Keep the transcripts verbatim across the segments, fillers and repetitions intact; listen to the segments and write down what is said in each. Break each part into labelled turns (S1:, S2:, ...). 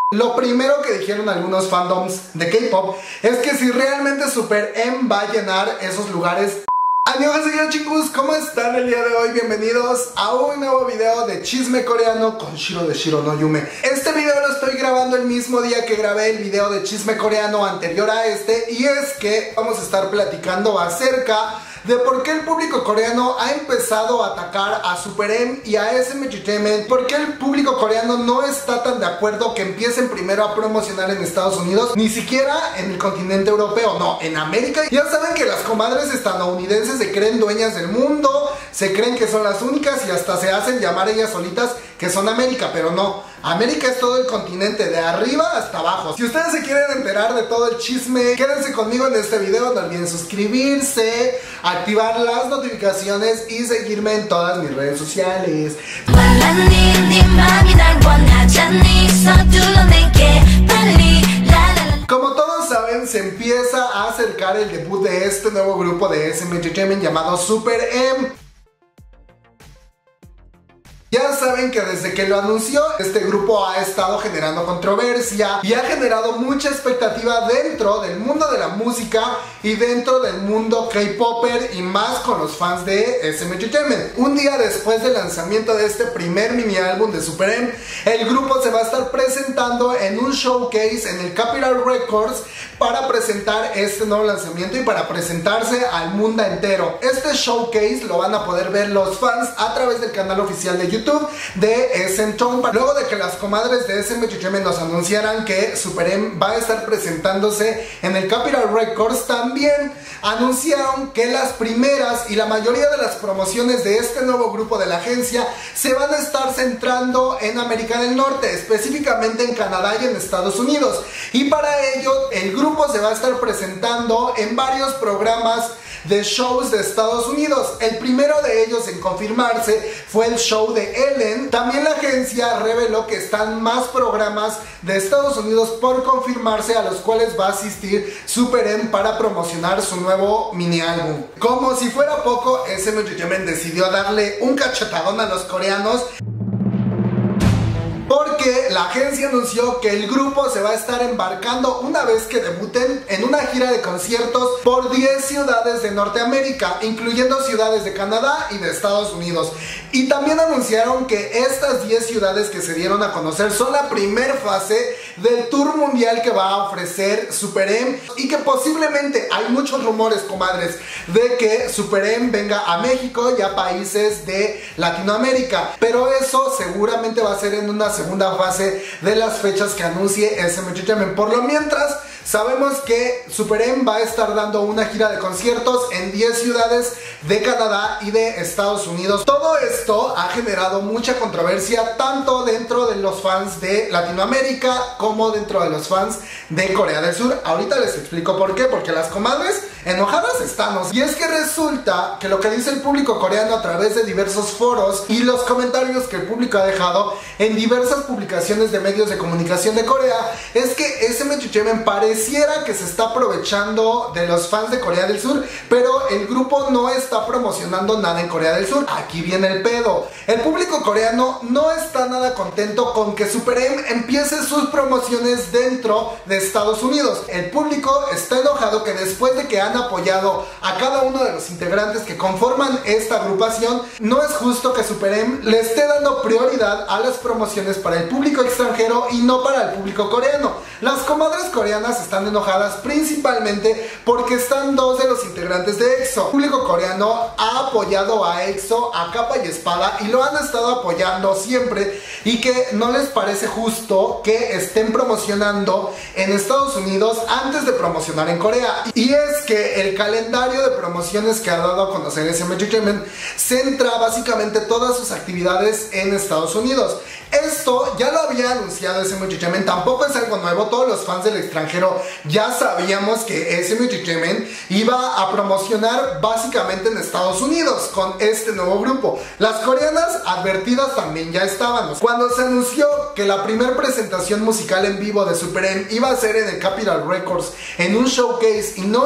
S1: Lo primero que dijeron algunos fandoms de K-pop es que si realmente Super M va a llenar esos lugares. Annyeonghaseyo chicos, ¿cómo están el día de hoy? Bienvenidos a un nuevo video de chisme coreano con Shiro de Shiro no Yume. Este video lo estoy grabando el mismo día que grabé el video de chisme coreano anterior a este, y es que vamos a estar platicando acerca de por qué el público coreano ha empezado a atacar a Super M y a S M Entertainment, por qué el público coreano no está tan de acuerdo que empiecen primero a promocionar en Estados Unidos, ni siquiera en el continente europeo, no, en América. Ya saben que las comadres estadounidenses se creen dueñas del mundo, se creen que son las únicas y hasta se hacen llamar ellas solitas que son América, pero no. América es todo el continente, de arriba hasta abajo. Si ustedes se quieren enterar de todo el chisme, quédense conmigo en este video. No olviden suscribirse, activar las notificaciones y seguirme en todas mis redes sociales. Como todos saben, se empieza a acercar el debut de este nuevo grupo de S M Entertainment llamado Super M. Ya saben que desde que lo anunció, este grupo ha estado generando controversia y ha generado mucha expectativa dentro del mundo de la música y dentro del mundo K-Popper, y más con los fans de S M Entertainment. Un día después del lanzamiento de este primer mini álbum de Super M, el grupo se va a estar presentando en un showcase en el Capitol Records para presentar este nuevo lanzamiento y para presentarse al mundo entero. Este showcase lo van a poder ver los fans a través del canal oficial de YouTube YouTube de S M Town. Luego de que las comadres de S M Entertainment nos anunciaran que Super M va a estar presentándose en el Capitol Records, también anunciaron que las primeras y la mayoría de las promociones de este nuevo grupo de la agencia se van a estar centrando en América del Norte, específicamente en Canadá y en Estados Unidos, y para ello el grupo se va a estar presentando en varios programas de shows de Estados Unidos. El primero de ellos en confirmarse fue el show de Ellen. También la agencia reveló que están más programas de Estados Unidos por confirmarse, a los cuales va a asistir Super M para promocionar su nuevo mini álbum. Como si fuera poco, S M Entertainment decidió darle un cachetadón a los coreanos, porque la agencia anunció que el grupo se va a estar embarcando una vez que debuten en una gira de conciertos por diez ciudades de Norteamérica, incluyendo ciudades de Canadá y de Estados Unidos. Y también anunciaron que estas diez ciudades que se dieron a conocer son la primera fase del tour mundial que va a ofrecer Super M, y que posiblemente hay muchos rumores, comadres, de que Super M venga a México y a países de Latinoamérica, pero eso seguramente va a ser en una segunda fase de las fechas que anuncie S M Entertainment. Por lo mientras, sabemos que Super M va a estar dando una gira de conciertos en diez ciudades de Canadá y de Estados Unidos. Todo esto ha generado mucha controversia tanto dentro de los fans de Latinoamérica como dentro de los fans de Corea del Sur. Ahorita les explico por qué, porque las comadres enojadas estamos. Y es que resulta que lo que dice el público coreano a través de diversos foros y los comentarios que el público ha dejado en diversas publicaciones de medios de comunicación de Corea es que S M Entertainment pareciera que se está aprovechando de los fans de Corea del Sur, pero el grupo no está promocionando nada en Corea del Sur. Aquí viene el pedo. El público coreano no está nada contento con que Super M empiece sus promociones dentro de Estados Unidos. El público está enojado que después de que han apoyado a cada uno de los integrantes que conforman esta agrupación, no es justo que Super M le esté dando prioridad a las promociones para el público extranjero y no para el público coreano. Las comadres coreanas están enojadas principalmente porque están dos de los integrantes de EXO. El público coreano ha apoyado a EXO a capa y espada y lo han estado apoyando siempre, y que no les parece justo que estén promocionando en Estados Unidos antes de promocionar en Corea. Y es que el calendario de promociones que ha dado a conocer S M Entertainment centra básicamente todas sus actividades en Estados Unidos. Esto ya lo había anunciado S M Entertainment, tampoco es algo nuevo. Todos los fans del extranjero ya sabíamos que S M Entertainment iba a promocionar básicamente en Estados Unidos con este nuevo grupo. Las coreanas advertidas también ya estaban. Cuando se anunció que la primera presentación musical en vivo de Super M iba a ser en el Capitol Records, en un showcase, y no iba a ser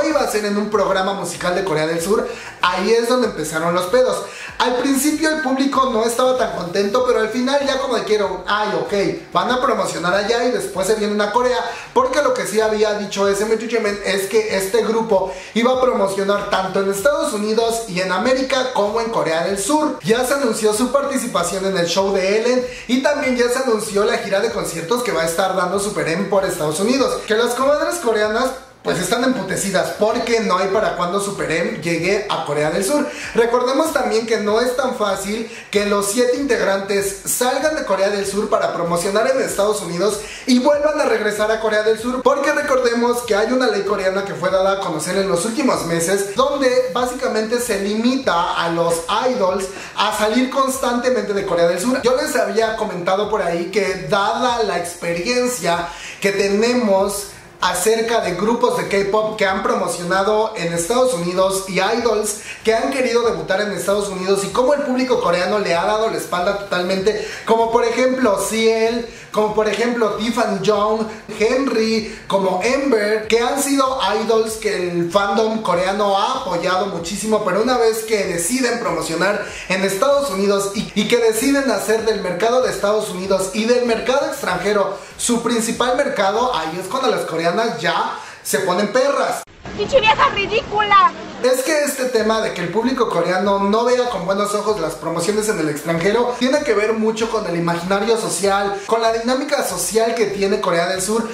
S1: aparecer en un programa musical de Corea del Sur, ahí es donde empezaron los pedos. Al principio el público no estaba tan contento, pero al final ya como de quiero, ay ok, van a promocionar allá y después se vienen a Corea, porque lo que sí había dicho S M Entertainment es que este grupo iba a promocionar tanto en Estados Unidos y en América como en Corea del Sur. Ya se anunció su participación en el show de Ellen y también ya se anunció la gira de conciertos que va a estar dando Super M por Estados Unidos. Que las comadres coreanas pues están emputecidas porque no hay para cuando Super M llegue a Corea del Sur. Recordemos también que no es tan fácil que los siete integrantes salgan de Corea del Sur para promocionar en Estados Unidos y vuelvan a regresar a Corea del Sur, porque recordemos que hay una ley coreana que fue dada a conocer en los últimos meses, donde básicamente se limita a los idols a salir constantemente de Corea del Sur. Yo les había comentado por ahí que dada la experiencia que tenemos acerca de grupos de K-pop que han promocionado en Estados Unidos y idols que han querido debutar en Estados Unidos y cómo el público coreano le ha dado la espalda totalmente, como por ejemplo Ciel, como por ejemplo Tiffany Young, Henry, como Ember, que han sido idols que el fandom coreano ha apoyado muchísimo, pero una vez que deciden promocionar en Estados Unidos y, y que deciden hacer del mercado de Estados Unidos y del mercado extranjero su principal mercado, ahí es cuando las coreanas ya se ponen perras.
S2: ¡Pinche vieja ridícula!
S1: Es que este tema de que el público coreano no vea con buenos ojos las promociones en el extranjero tiene que ver mucho con el imaginario social, con la dinámica social que tiene Corea del Sur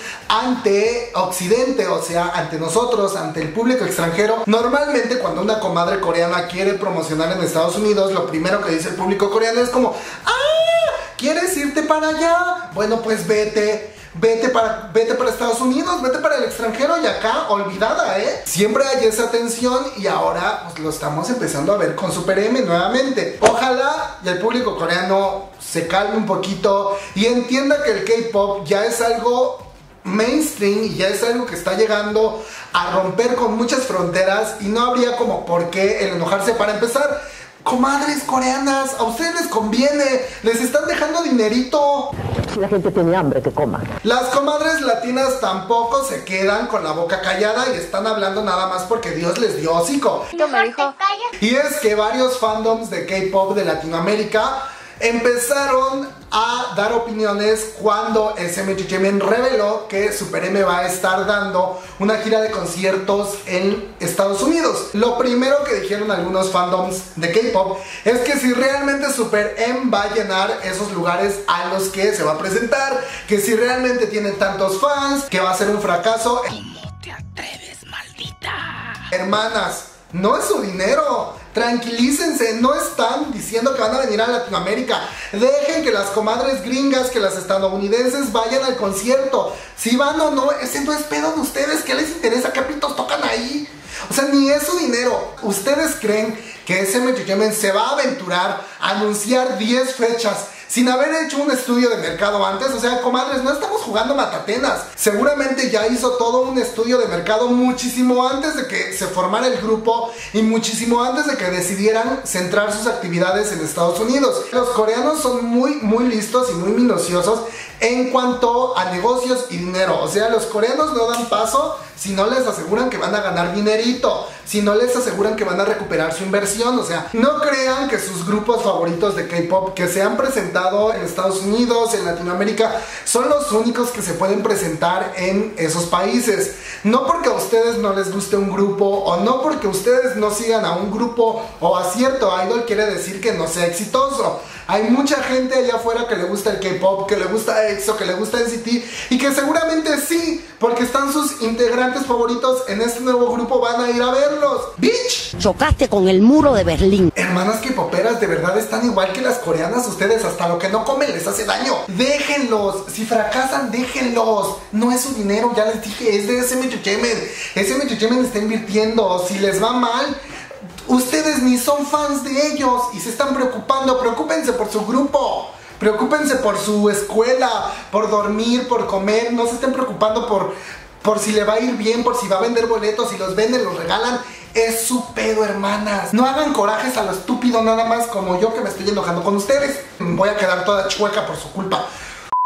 S1: ante Occidente, o sea, ante nosotros, ante el público extranjero. Normalmente cuando una comadre coreana quiere promocionar en Estados Unidos, lo primero que dice el público coreano es como ¡ah! ¿Quieres irte para allá? Bueno, pues vete. Vete para, vete para Estados Unidos, vete para el extranjero y acá, olvidada, ¿eh? Siempre hay esa tensión y ahora pues lo estamos empezando a ver con Super M nuevamente. Ojalá y el público coreano se calme un poquito y entienda que el K-pop ya es algo mainstream y ya es algo que está llegando a romper con muchas fronteras y no habría como por qué el enojarse. Para empezar, comadres coreanas, a ustedes les conviene, les están dejando dinerito.
S3: La gente tiene hambre, que coma.
S1: Las comadres latinas tampoco se quedan con la boca callada y están hablando nada más porque Dios les dio hocico.
S2: Me dijo.
S1: Y es que varios fandoms de K-pop de Latinoamérica empezaron a dar opiniones cuando S M Entertainment reveló que Super M va a estar dando una gira de conciertos en Estados Unidos. Lo primero que dijeron algunos fandoms de K-pop es que si realmente Super M va a llenar esos lugares a los que se va a presentar, que si realmente tiene tantos fans, que va a ser un fracaso.
S3: ¿Cómo te atreves, maldita?
S1: Hermanas, no es su dinero. Tranquilícense, no están diciendo que van a venir a Latinoamérica. Dejen que las comadres gringas, que las estadounidenses vayan al concierto. Si van o no, ese no es pedo de ustedes. ¿Qué les interesa? ¿Qué pitos tocan ahí? O sea, ni es su dinero. ¿Ustedes creen que S M Entertainment se va a aventurar a anunciar diez fechas sin haber hecho un estudio de mercado antes? O sea, comadres, no estamos jugando matatenas. Seguramente ya hizo todo un estudio de mercado muchísimo antes de que se formara el grupo y muchísimo antes de que decidieran centrar sus actividades en Estados Unidos. Los coreanos son muy, muy listos y muy minuciosos en cuanto a negocios y dinero. O sea, los coreanos no dan paso si no les aseguran que van a ganar dinerito, si no les aseguran que van a recuperar su inversión. O sea, no crean que sus grupos favoritos de K-pop que se han presentado en Estados Unidos, en Latinoamérica, son los únicos que se pueden presentar en esos países. No porque a ustedes no les guste un grupo, o no porque ustedes no sigan a un grupo o a cierto idol, quiere decir que no sea exitoso. Hay mucha gente allá afuera que le gusta el K-pop, que le gusta EXO, que le gusta N C T, y que seguramente sí, porque están sus integrantes favoritos en este nuevo grupo, van a ir a verlos. ¡Bitch!
S3: Chocaste con el muro de Berlín.
S1: Hermanas K-poperas, de verdad están igual que las coreanas. Ustedes hasta lo que no comen les hace daño. Déjenlos, si fracasan, déjenlos. No es su dinero, ya les dije, es de S M Entertainment. S M Entertainment está invirtiendo. Si les va mal, ustedes ni son fans de ellos y se están preocupando. Preocúpense por su grupo, preocúpense por su escuela, por dormir, por comer. No se estén preocupando por, por si le va a ir bien, por si va a vender boletos. Si los venden, los regalan. Es su pedo, hermanas. No hagan corajes a lo estúpido nada más como yo, que me estoy enojando con ustedes. Voy a quedar toda chueca por su culpa.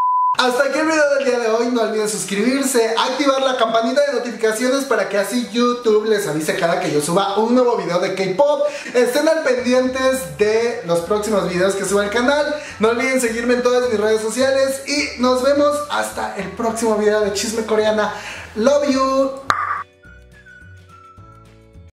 S1: Hasta aquí el video del día de hoy. No olviden suscribirse, activar la campanita de notificaciones para que así YouTube les avise cada que yo suba un nuevo video de K-pop. Estén al pendientes de los próximos videos que suba al canal. No olviden seguirme en todas mis redes sociales y nos vemos hasta el próximo video de Chisme Coreana. Love you.